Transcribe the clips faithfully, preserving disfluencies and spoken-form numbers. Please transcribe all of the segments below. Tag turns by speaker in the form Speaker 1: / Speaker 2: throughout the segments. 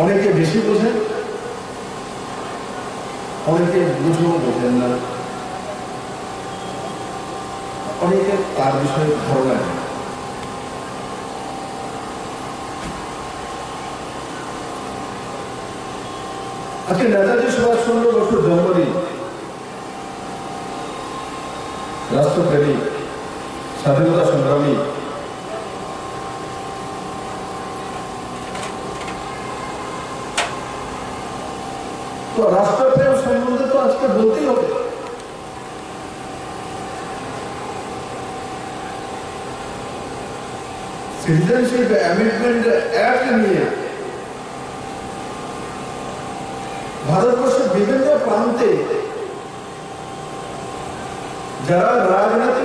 Speaker 1: অনেকে বেশি বোঝেন, অনেকে বুঝেও বোঝেন না, অনেকের তার বিষয়ে ধারণা নেই। আজকে নেতাজি সুভাষচন্দ্র বসুর জন্মদিন, রাষ্ট্রপ্রেমী, স্বাধীনতা সংগ্রামী, তো রাষ্ট্রপ্রেম সম্বন্ধে তো আজকে বলতেই হবে। সিটিজেনশিপ অ্যামেন্ডমেন্ট অ্যাক্ট নিয়ে ভারতবর্ষের বিভিন্ন প্রান্তে যারা রাজনৈতিক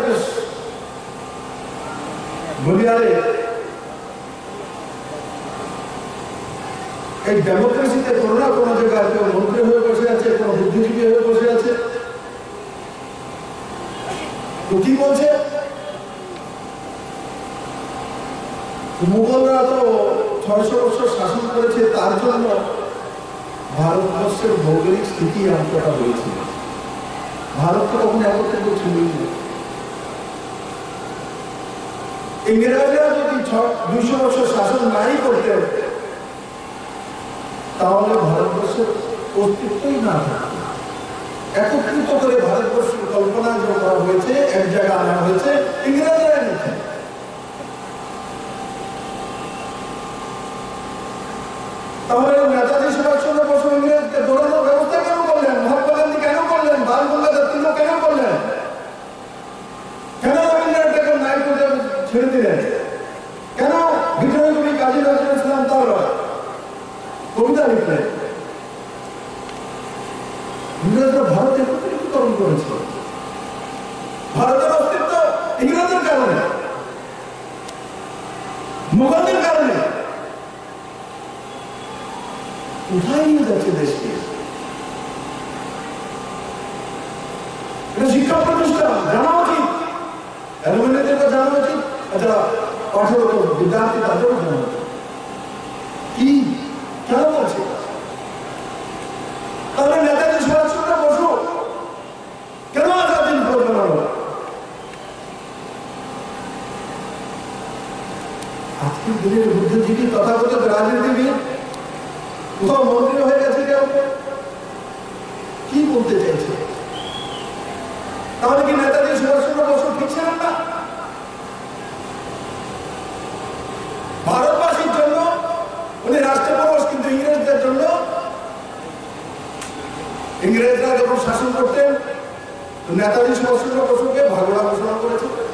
Speaker 1: বুনিয়াদে এই ডেমোক্রেসিতে কোনো না কোনো জায়গায় কেউ মন্ত্রী হয়ে বসে আছে, কোনো বুদ্ধিজীবী হয়ে বসে আছে, তো কি বলছে? মুঘলরা তো ছয়শ বছর শাসন করেছে, তার জন্য ভারতবর্ষের ভৌগোলিক স্থিতি এমনটা হয়েছিল। ভারত তো কখনো একত্রিত ছিলই না। ইংরেজরা যদি দুইশো বছর শাসন নাই করতেন, তাহলে ভারতবর্ষের অস্তিত্বই না থাকতো। একত্রিত করে ভারতবর্ষের কল্পনা করা হয়েছে, এক জায়গায় আনা হয়েছে, ইংরেজরা এনেছে। তাহলে নেতাজি সুভাষচন্দ্র বসু ইংরেজকে দৌড়ানোর ব্যবস্থা কেন করলেন? মহাত্মা গান্ধী কেন করলেন? বাল গঙ্গাধর তিলক কেন করলেন? কেন রবীন্দ্রনাথ ঠাকুর নাইটহুড ছেড়ে দিলেন? কেন বিদ্রোহী কবি কাজী নজরুল ইসলাম তার কবিতা লিখলেন? ইংরেজরা ভারত একত্রীকরণ করেছে। ভারতের অস্তিত্ব ইংরেজদের কারণে, মুঘলদের কারণে। কোথায় নিয়ে যাচ্ছে দেশকে? এটা শিক্ষা প্রতিষ্ঠান, জানা উচিত, অ্যালুমিনিয়ামদেরও জানা উচিত, আচ্ছা পাঠরত বিদ্যার্থী তাদেরও জানা উচিত। কি কেন বলছে? তাহলে নেতাজি সুভাষচন্দ্র বসু কেন আজাদ হিন্দ ফৌজ বানালো? আজকের দিনের বুদ্ধিজীবী তথাকথিত রাজনীতিবিদ কোথাও মন্ত্রী হয়ে গেছে কেউ, কি বলতে চাইছে? তাহলে কি নেতাজি সুভাষচন্দ্র বসু ঠিক ছিলেন না? ভারতবাসীর জন্য উনি রাষ্ট্রপ্রধান, কিন্তু ইংরেজদের জন্য, ইংরেজরা যখন শাসন করতেন নেতাজি সুভাষচন্দ্র বসুকে ভাগড়া ঘোষণা করেছে।